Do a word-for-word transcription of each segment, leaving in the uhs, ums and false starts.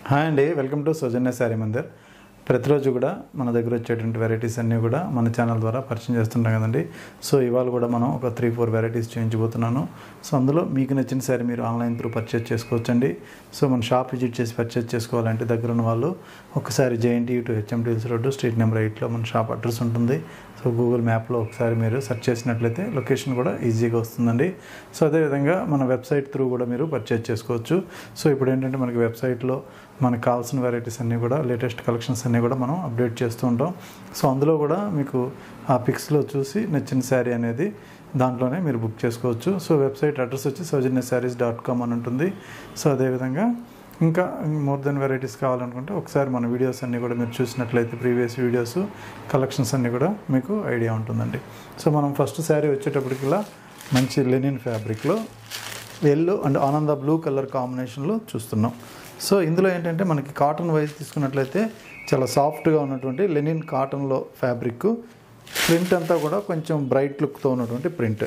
Hi అండి, welcome to Soujanya Saree Mandir. ప్రతిరోజు కూడా మన దగ్గర వచ్చేటువంటి వెరైటీస్ అన్నీ కూడా మన ఛానల్ ద్వారా పరిచయం చేస్తుంటాం కదండి. సో ఇవాళ కూడా మనం ఒక త్రీ ఫోర్ వెరైటీస్ చూపించబోతున్నాను. సో అందులో మీకు నచ్చిన శారీ మీరు ఆన్లైన్ త్రూ పర్చేజ్ చేసుకోవచ్చండి. సో మన షాప్ విజిట్ చేసి పర్చేజ్ చేసుకోవాలంటే దగ్గర ఉన్న వాళ్ళు ఒకసారి JNT to HMT hills road street number ఎయిట్లో మన షాప్ అడ్రస్ ఉంటుంది. సో గూగుల్ మ్యాప్లో ఒకసారి మీరు సెర్చ్ చేసినట్లయితే లొకేషన్ కూడా ఈజీగా వస్తుందండి. సో అదేవిధంగా మన వెబ్సైట్ త్రూ కూడా మీరు పర్చేజ్ చేసుకోవచ్చు. సో ఇప్పుడు ఏంటంటే మనకి వెబ్సైట్లో మనకు కావాల్సిన వెరైటీస్ అన్నీ కూడా లేటెస్ట్ కలెక్షన్స్ అన్నీ కూడా మనం అప్డేట్ చేస్తూ ఉంటాం. సో అందులో కూడా మీకు ఆ పిక్స్లో చూసి నచ్చిన శారీ అనేది దాంట్లోనే మీరు బుక్ చేసుకోవచ్చు. సో వెబ్సైట్ అడ్రస్ వచ్చి సౌజన్య శారీస్ డాట్ కామ్ అని ఉంటుంది. సో అదేవిధంగా ఇంకా మోర్ దెన్ వెరైటీస్ కావాలనుకుంటే ఒకసారి మన వీడియోస్ అన్నీ కూడా మీరు చూసినట్లయితే ప్రీవియస్ వీడియోస్ కలెక్షన్స్ అన్నీ కూడా మీకు ఐడియా ఉంటుందండి. సో మనం ఫస్ట్ శారీ వచ్చేటప్పటికిలా మంచి లెనిన్ ఫ్యాబ్రిక్లో ఎల్లో అండ్ ఆనంద బ్లూ కలర్ కాంబినేషన్లో చూస్తున్నాం. సో ఇందులో ఏంటంటే మనకి కాటన్ వైజ్ తీసుకున్నట్లయితే చాలా సాఫ్ట్గా ఉన్నటువంటి లెనిన్ కాటన్లో ఫ్యాబ్రిక్, ప్రింట్ అంతా కూడా కొంచెం బ్రైట్ లుక్తో ఉన్నటువంటి ప్రింట్.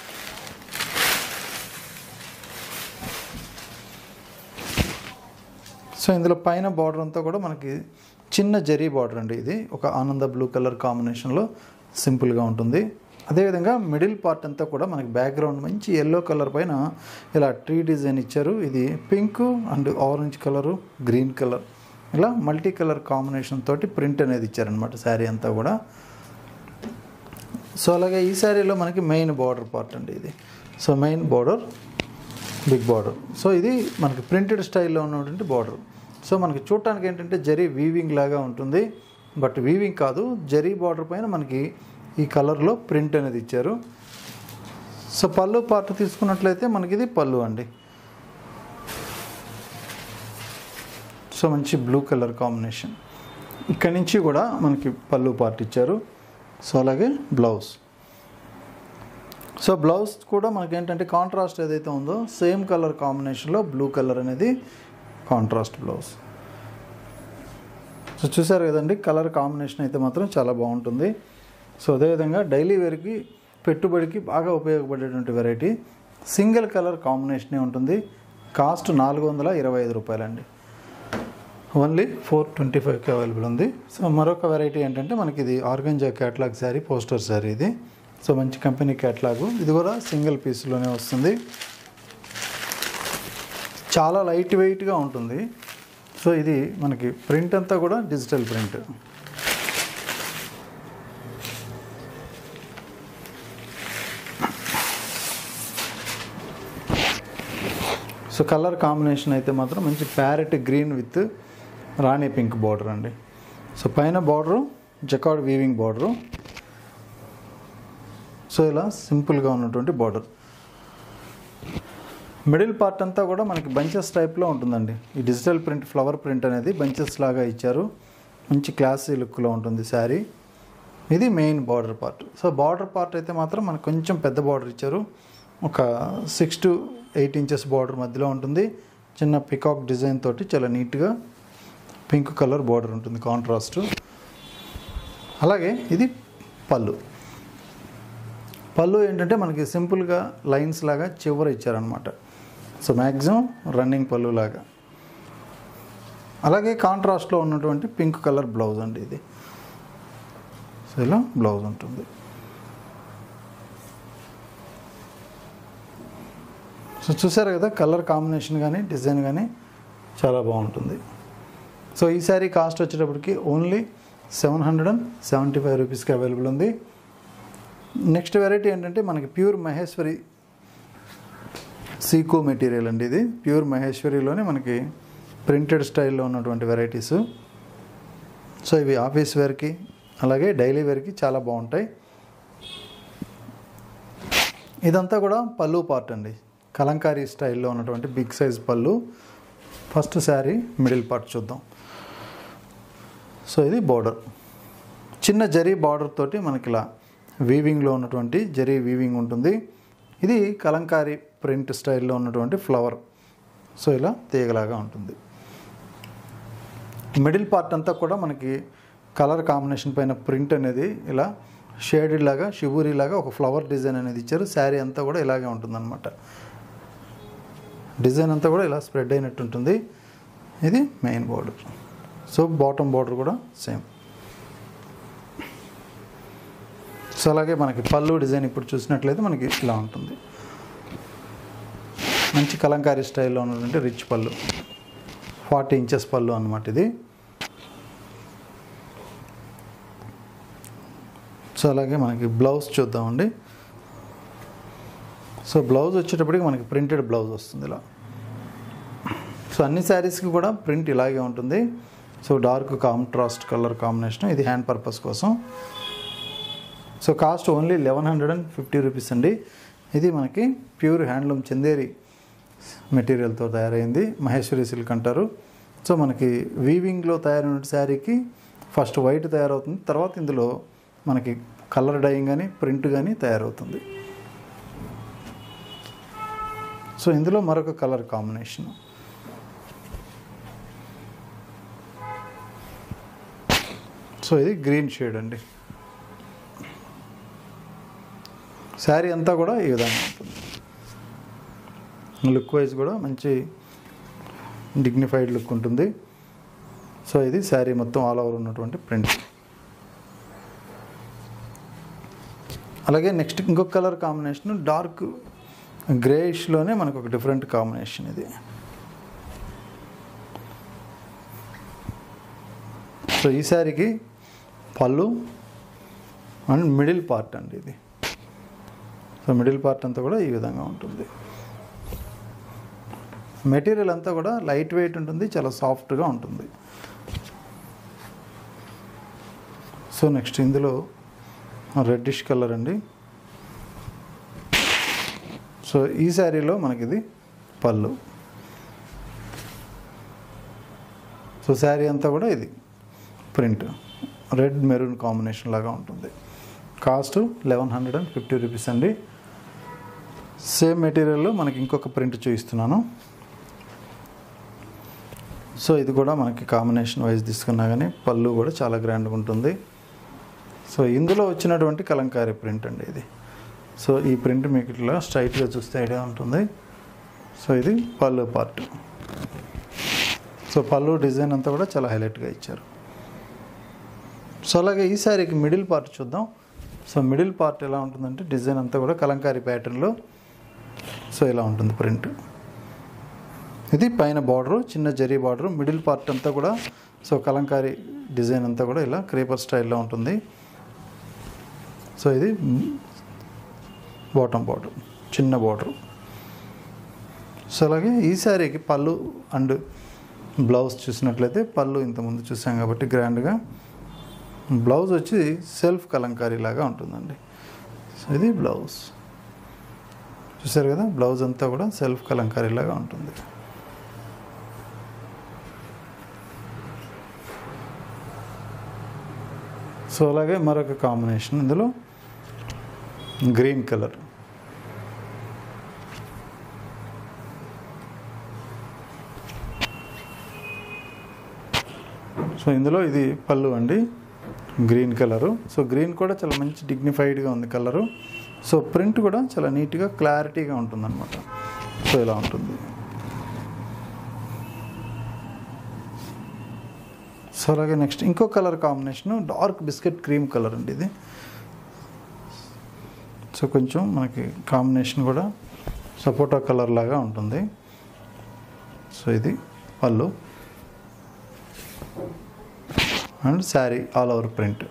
సో ఇందులో పైన బార్డర్ అంతా కూడా మనకి చిన్న జరీ బార్డర్ అండి. ఇది ఒక ఆనంద బ్లూ కలర్ కాంబినేషన్లో సింపుల్గా ఉంటుంది. అదేవిధంగా మిడిల్ పార్ట్ అంతా కూడా మనకి బ్యాక్గ్రౌండ్ మంచి ఎల్లో కలర్ పైన ఇలా ట్రీ డిజైన్ ఇచ్చారు. ఇది pink and orange colour, green colour, ఇలా మల్టీ కలర్ కాంబినేషన్ తోటి ప్రింట్ అనేది ఇచ్చారనమాట శారీ అంతా కూడా. సో అలాగే ఈ శారీలో మనకి మెయిన్ బార్డర్ పార్ట్ అండి ఇది. So main border big border. So ఇది మనకి ప్రింటెడ్ స్టైల్లో ఉన్నటువంటి బార్డర్. సో మనకి చూడటానికి ఏంటంటే జరీ వీవింగ్ లాగా ఉంటుంది, బట్ వీవింగ్ కాదు, జరీ బార్డర్ పైన మనకి ఈ కలర్లో ప్రింట్ అనేది ఇచ్చారు. సో పళ్ళు పార్ట్ తీసుకున్నట్లయితే మనకి ఇది పళ్ళు అండి. సో మంచి బ్లూ కలర్ కాంబినేషన్. ఇక్కడి నుంచి కూడా మనకి పళ్ళు పార్ట్ ఇచ్చారు. సో అలాగే బ్లౌజ్. సో బ్లౌజ్ కూడా మనకి ఏంటంటే కాంట్రాస్ట్ ఏదైతే ఉందో సేమ్ కలర్ కాంబినేషన్లో బ్లూ కలర్ అనేది కాంట్రాస్ట్ బ్లౌజ్. సో చూసారు కదండి, కలర్ కాంబినేషన్ అయితే మాత్రం చాలా బాగుంటుంది. సో అదేవిధంగా డైలీ వేర్కి పెట్టుబడికి బాగా ఉపయోగపడేటువంటి వెరైటీ సింగిల్ కలర్ కాంబినేషనే ఉంటుంది. కాస్ట్ నాలుగు వందల ఇరవై ఐదు రూపాయలండి. ఓన్లీ ఫోర్ ట్వంటీ ఫైవ్కి అవైలబుల్ ఉంది. సో మరొక వెరైటీ ఏంటంటే మనకి ఇది organza catalogue saree, poster saree ఇది. సో మంచి కంపెనీ క్యాట్లాగు, ఇది కూడా సింగిల్ పీస్లోనే వస్తుంది. చాలా లైట్ వెయిట్గా ఉంటుంది. సో ఇది మనకి ప్రింట్ అంతా కూడా digital print. So colour combination అయితే మాత్రం మంచి ప్యారెట్ గ్రీన్ విత్ రాణి పింక్ బార్డర్ అండి. సో పైన border jacquard weaving border. So ఇలా సింపుల్గా ఉన్నటువంటి బార్డర్. మిడిల్ పార్ట్ అంతా కూడా మనకి బంచెస్ టైప్లో ఉంటుందండి. ఈ డిజిటల్ ప్రింట్ ఫ్లవర్ ప్రింట్ అనేది బంచెస్ లాగా ఇచ్చారు. మంచి క్లాసీ లుక్లో ఉంటుంది శారీ. ఇది main border part. So border part అయితే మాత్రం మనకు కొంచెం పెద్ద బార్డర్ ఇచ్చారు. ఒక six to eight inches border మధ్యలో ఉంటుంది. చిన్న పికాక్ డిజైన్ తోటి చాలా నీట్గా పింక్ కలర్ బార్డర్ ఉంటుంది కాంట్రాస్ట్. అలాగే ఇది పళ్ళు. పళ్ళు ఏంటంటే మనకి సింపుల్గా లైన్స్ లాగా చివర ఇచ్చారనమాట. సో మ్యాక్సిమం రన్నింగ్ పళ్ళు లాగా. అలాగే కాంట్రాస్ట్లో ఉన్నటువంటి పింక్ కలర్ బ్లౌజ్ అండి ఇది. సో ఇలా బ్లౌజ్ ఉంటుంది. సో చూసారు కదా, కలర్ కాంబినేషన్ కానీ డిజైన్ కానీ చాలా బాగుంటుంది. సో ఈ శారీ కాస్ట్ వచ్చేటప్పటికి only seven hundred and seventy five రూపీస్కి అవైలబుల్ ఉంది. నెక్స్ట్ వెరైటీ ఏంటంటే మనకి ప్యూర్ మహేశ్వరి సీకో మెటీరియల్ అండి. ఇది ప్యూర్ మహేశ్వరిలోనే మనకి ప్రింటెడ్ స్టైల్లో ఉన్నటువంటి వెరైటీస్. సో ఇవి ఆఫీస్ వేర్కి అలాగే డైలీ వేర్కి చాలా బాగుంటాయి. ఇదంతా కూడా పళ్ళు పార్ట్ అండి. కలంకారీ స్టైల్లో ఉన్నటువంటి బిగ్ సైజ్ పళ్ళు. ఫస్ట్ శారీ మిడిల్ పార్ట్ చూద్దాం. సో ఇది బార్డర్, చిన్న జరీ బార్డర్ తోటి మనకి ఇలా వీవింగ్లో ఉన్నటువంటి జరీ వీవింగ్ ఉంటుంది. ఇది కలంకారీ ప్రింట్ స్టైల్లో ఉన్నటువంటి ఫ్లవర్. సో ఇలా తీగలాగా ఉంటుంది. మిడిల్ పార్ట్ అంతా కూడా మనకి కలర్ కాంబినేషన్ పైన ప్రింట్ అనేది ఇలా షేడెడ్ లాగా షిబూరి లాగా ఒక ఫ్లవర్ డిజైన్ అనేది ఇచ్చారు. శారీ అంతా కూడా ఇలాగే ఉంటుందన్నమాట. డిజైన్ అంతా కూడా ఇలా స్ప్రెడ్ అయినట్టు ఉంటుంది. ఇది main border. So bottom border కూడా సేమ్. సో అలాగే మనకి పళ్ళు డిజైన్ ఇప్పుడు చూసినట్లయితే మనకి ఇలా ఉంటుంది. మంచి కలంకారీ స్టైల్లో ఉన్నటువంటి రిచ్ పళ్ళు, ఫార్టీ ఇంచెస్ పళ్ళు అన్నమాట ఇది. సో అలాగే మనకి బ్లౌజ్ చూద్దామండి. సో బ్లౌజ్ వచ్చేటప్పటికి మనకి ప్రింటెడ్ బ్లౌజ్ వస్తుంది ఇలా. సో అన్ని శారీస్కి కూడా ప్రింట్ ఇలాగే ఉంటుంది. So dark contrast colour combination, ఇది హ్యాండ్ పర్పస్ కోసం. So cost only eleven hundred and fifty rupees అండి. ఇది మనకి ప్యూర్ హ్యాండ్లూమ్ చందేరి మెటీరియల్తో తయారైంది, మహేశ్వరి సిల్క్ అంటారు. సో మనకి వీవింగ్లో తయారైన శారీకి ఫస్ట్ వైట్ తయారవుతుంది, తర్వాత ఇందులో మనకి కలర్ డైయింగ్ కానీ ప్రింట్ కానీ తయారవుతుంది. సో ఇందులో మరొక కలర్ కాంబినేషన్. సో ఇది గ్రీన్ షేడ్ అండి. శారీ అంతా కూడా ఈ విధంగా ఉంటుంది. లుక్ వైజ్ కూడా మంచి డిగ్నిఫైడ్ లుక్ ఉంటుంది. సో ఇది శారీ మొత్తం ఆల్ ఓవర్ ఉన్నటువంటి ప్రింట్. అలాగే నెక్స్ట్ ఇంకొక కలర్ కాంబినేషన్ డార్క్ గ్రేయిష్లోనే మనకు ఒక డిఫరెంట్ కాంబినేషన్ ఇది. సో ఈ శారీకి పళ్ళు అండ్ మిడిల్ పార్ట్ అండి ఇది. సో మిడిల్ పార్ట్ అంతా కూడా ఈ విధంగా ఉంటుంది. మెటీరియల్ అంతా కూడా లైట్ వెయిట్ ఉంటుంది, చాలా సాఫ్ట్గా ఉంటుంది. సో నెక్స్ట్ ఇందులో రెడ్డిష్ కలర్ అండి. సో ఈ శారీలో మనకి ఇది పళ్ళు. సో శారీ అంతా కూడా ఇది ప్రింట్ రెడ్ మెరూన్ కాంబినేషన్ లాగా ఉంటుంది. Cost eleven hundred and fifty rupees అండి. సేమ్ మెటీరియల్లో మనకి ఇంకొక ప్రింట్ చూపిస్తున్నాను. సో ఇది కూడా మనకి కాంబినేషన్ వైజ్ తీసుకున్నా కానీ పళ్ళు కూడా చాలా గ్రాండ్గా ఉంటుంది. సో ఇందులో వచ్చినటువంటి కలంకారీ ప్రింట్ అండి ఇది. సో ఈ ప్రింట్ మీకు ఇట్లా స్ట్రైట్గా చూస్తే ఐడియా ఉంటుంది. సో ఇది పళ్ళు పార్ట్. సో పళ్ళు డిజైన్ అంతా కూడా చాలా హైలైట్గా ఇచ్చారు. సో అలాగే ఈ శారీకి మిడిల్ పార్ట్ చూద్దాం. సో మిడిల్ పార్ట్ ఎలా ఉంటుందంటే డిజైన్ అంతా కూడా కలంకారీ ప్యాటర్న్లో సో ఇలా ఉంటుంది ప్రింట్. ఇది పైన బార్డరు చిన్న జరీ బార్డరు, మిడిల్ పార్ట్ అంతా కూడా సో కలంకారీ డిజైన్ అంతా కూడా ఇలా క్రేపర్ స్టైల్లో ఉంటుంది. సో ఇది బాటమ్ బార్డర్, చిన్న బార్డరు. సో అలాగే ఈ శారీకి పళ్ళు అండ్ బ్లౌజ్ చూసినట్లయితే పళ్ళు ఇంతకుముందు చూసాం కాబట్టి గ్రాండ్గా, బ్లౌజ్ వచ్చి సెల్ఫ్ కలంకారీ లాగా ఉంటుందండి. సో ఇది బ్లౌజ్ చూసారు కదా, బ్లౌజ్ అంతా కూడా సెల్ఫ్ కలంకారీ లాగా ఉంటుంది. సో అలాగే మరొక కాంబినేషన్ ఇందులో గ్రీన్ కలర్. సో ఇందులో ఇది పళ్ళు అండి, గ్రీన్ కలరు. సో గ్రీన్ కూడా చాలా మంచి డిగ్నిఫైడ్గా ఉంది కలరు. సో ప్రింట్ కూడా చాలా నీట్గా క్లారిటీగా ఉంటుందన్నమాట. సో ఇలా ఉంటుంది. సో అలాగే నెక్స్ట్ ఇంకో colour combination dark biscuit cream colour అండి ఇది. సో కొంచెం మనకి కాంబినేషన్ కూడా సపోటా కలర్ లాగా ఉంటుంది. సో ఇది పళ్ళు and saree all over print.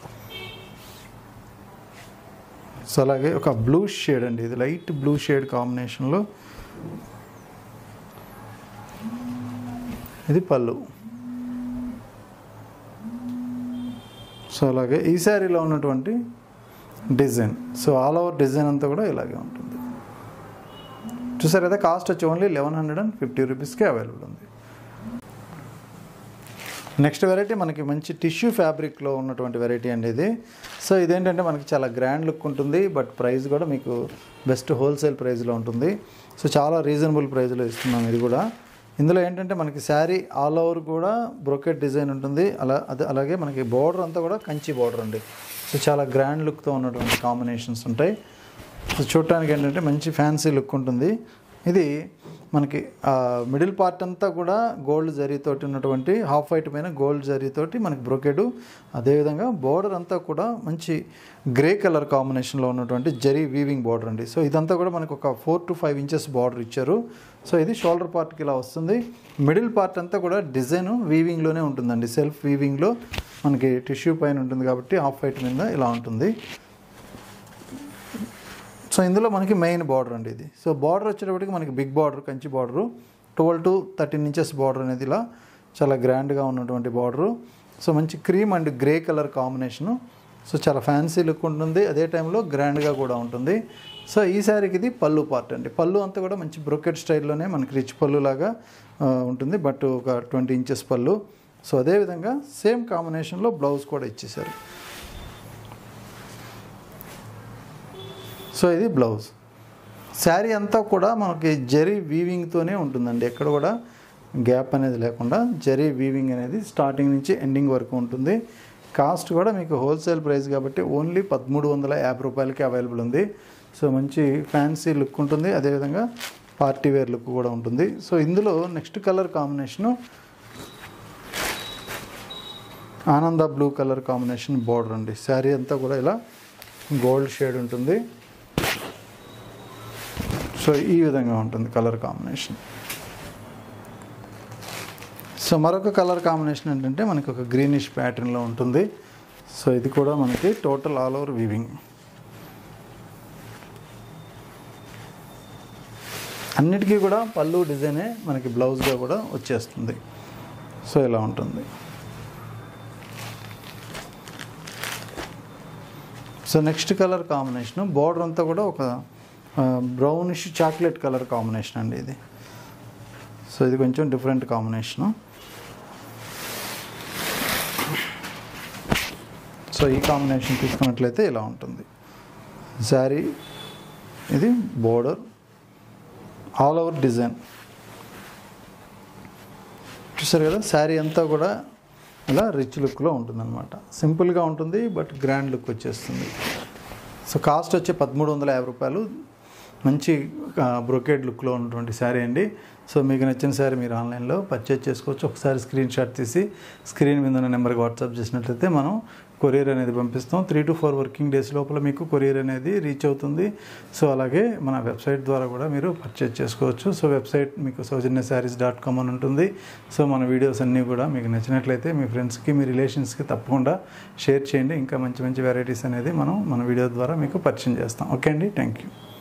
So అలాగే ఒక బ్లూ షేడ్ అండి ఇది, లైట్ బ్లూ షేడ్ కాంబినేషన్లో ఇది పళ్ళు. సో అలాగే ఈ శారీలో ఉన్నటువంటి design, so all over design అంతా కూడా ఇలాగే ఉంటుంది. చూసారు కదా, కాస్ట్ వచ్చి only eleven hundred and fifty రూపీస్కి అవైలబుల్ ఉంది. నెక్స్ట్ వెరైటీ మనకి మంచి టిష్యూ ఫ్యాబ్రిక్లో ఉన్నటువంటి వెరైటీ అండి ఇది. సో ఇదేంటంటే మనకి చాలా గ్రాండ్ లుక్ ఉంటుంది, బట్ ప్రైస్ కూడా మీకు బెస్ట్ హోల్సేల్ ప్రైస్లో ఉంటుంది. సో చాలా రీజనబుల్ ప్రైస్లో ఇస్తున్నాం ఇది కూడా. ఇందులో ఏంటంటే మనకి శారీ ఆల్ ఓవర్ కూడా బ్రోకెట్ డిజైన్ ఉంటుంది. అలా అదే అలాగే మనకి బార్డర్ అంతా కూడా కంచి బార్డర్ అండి. సో చాలా గ్రాండ్ లుక్తో ఉన్నటువంటి కాంబినేషన్స్ ఉంటాయి. సో చూడటానికి ఏంటంటే మంచి ఫ్యాన్సీ లుక్ ఉంటుంది. ఇది మనకి మిడిల్ పార్ట్ అంతా కూడా గోల్డ్ జరీతోటి ఉన్నటువంటి హాఫ్ వైట్ పైన గోల్డ్ జరీతోటి మనకి బ్రొకెడు, అదేవిధంగా బోర్డర్ అంతా కూడా మంచి గ్రే కలర్ కాంబినేషన్లో ఉన్నటువంటి జరీ వీవింగ్ బార్డర్ అండి. సో ఇదంతా కూడా మనకు ఒక four to five inches border ఇచ్చారు. సో ఇది షోల్డర్ పార్ట్కి ఇలా వస్తుంది. మిడిల్ పార్ట్ అంతా కూడా డిజైన్ వీవింగ్లోనే ఉంటుందండి, సెల్ఫ్ వీవింగ్లో మనకి టిష్యూ పైన ఉంటుంది కాబట్టి హాఫ్ వైట్ మీద ఇలా ఉంటుంది. సో ఇందులో మనకి మెయిన్ బార్డర్ అండి ఇది. సో బార్డర్ వచ్చేటప్పటికి మనకి big border, Kanchi border, twelve to thirteen inches border అనేది ఇలా చాలా గ్రాండ్గా ఉన్నటువంటి బార్డరు. సో మంచి cream and grey colour combination. So చాలా ఫ్యాన్సీ లుక్ ఉంటుంది, అదే టైంలో గ్రాండ్గా కూడా ఉంటుంది. సో ఈ శారీకి ఇది పళ్ళు పార్ట్ అండి. పళ్ళు అంతా కూడా మంచి బ్రొకెట్ స్టైల్లోనే మనకి రిచ్ పళ్ళు లాగా ఉంటుంది, బట్ ఒక ట్వంటీ ఇంచెస్ పళ్ళు. సో అదేవిధంగా సేమ్ కాంబినేషన్లో బ్లౌజ్ కూడా ఇచ్చేసారు. సో ఇది బ్లౌజ్. శారీ అంతా కూడా మనకి జరీ వీవింగ్తోనే ఉంటుందండి, ఎక్కడ కూడా గ్యాప్ అనేది లేకుండా జరీ వీవింగ్ అనేది స్టార్టింగ్ నుంచి ఎండింగ్ వరకు ఉంటుంది. కాస్ట్ కూడా మీకు హోల్సేల్ ప్రైస్ కాబట్టి ఓన్లీ పదమూడు వందల యాభై రూపాయలకి అవైలబుల్ ఉంది. సో మంచి ఫ్యాన్సీ లుక్ ఉంటుంది, అదేవిధంగా పార్టీ వేర్ లుక్ కూడా ఉంటుంది. సో ఇందులో నెక్స్ట్ కలర్ కాంబినేషను ఆనంద బ్లూ కలర్ కాంబినేషన్ బార్డర్ అండి. శారీ అంతా కూడా ఇలా గోల్డ్ షేడ్ ఉంటుంది. సో ఈ విధంగా ఉంటుంది కలర్ కాంబినేషన్. సో మరొక కలర్ కాంబినేషన్ ఏంటంటే మనకి ఒక గ్రీనిష్ ప్యాటర్న్లో ఉంటుంది. సో ఇది కూడా మనకి టోటల్ ఆల్ ఓవర్ వీవింగ్. అన్నిటికీ కూడా పళ్ళు డిజైనే మనకి బ్లౌజ్గా కూడా వచ్చేస్తుంది. సో ఇలా ఉంటుంది. So next colour combination border అంతా కూడా ఒక బ్రౌనిష్ చాక్లెట్ కలర్ కాంబినేషన్ అండి ఇది. సో ఇది కొంచెం డిఫరెంట్ కాంబినేషను. సో ఈ కాంబినేషన్ తీసుకున్నట్లయితే ఇలా ఉంటుంది శారీ. ఇది బోర్డర్ ఆల్ ఓవర్ డిజైన్ చూసారు కదా. శారీ అంతా కూడా ఇలా రిచ్ లుక్లో ఉంటుందన్నమాట. సింపుల్గా ఉంటుంది బట్ గ్రాండ్ లుక్ వచ్చేస్తుంది. సో కాస్ట్ వచ్చి పదమూడు వందల యాభై రూపాయలు. మంచి బ్రొకేడ్ లుక్లో ఉన్నటువంటి శారీ అండి. సో మీకు నచ్చిన శారీ మీరు ఆన్లైన్లో పర్చేజ్ చేసుకోవచ్చు. ఒకసారి స్క్రీన్ షాట్ తీసి స్క్రీన్ మీద ఉన్న నెంబర్కి వాట్సాప్ చేసినట్లయితే మనం కొరియర్ అనేది పంపిస్తాం. Three two four working days లోపల మీకు కొరియర్ అనేది రీచ్ అవుతుంది. సో అలాగే మన వెబ్సైట్ ద్వారా కూడా మీరు పర్చేజ్ చేసుకోవచ్చు. సో వెబ్సైట్ మీకు సౌజన్య శారీస్ డాట్ కామ్ అని ఉంటుంది. సో మన వీడియోస్ అన్నీ కూడా మీకు నచ్చినట్లయితే మీ ఫ్రెండ్స్కి, మీ రిలేషన్స్కి తప్పకుండా షేర్ చేయండి. ఇంకా మంచి మంచి వెరైటీస్ అనేది మనం మన వీడియో ద్వారా మీకు పరిచయం చేస్తాం. ఓకే అండి, థ్యాంక్ యూ.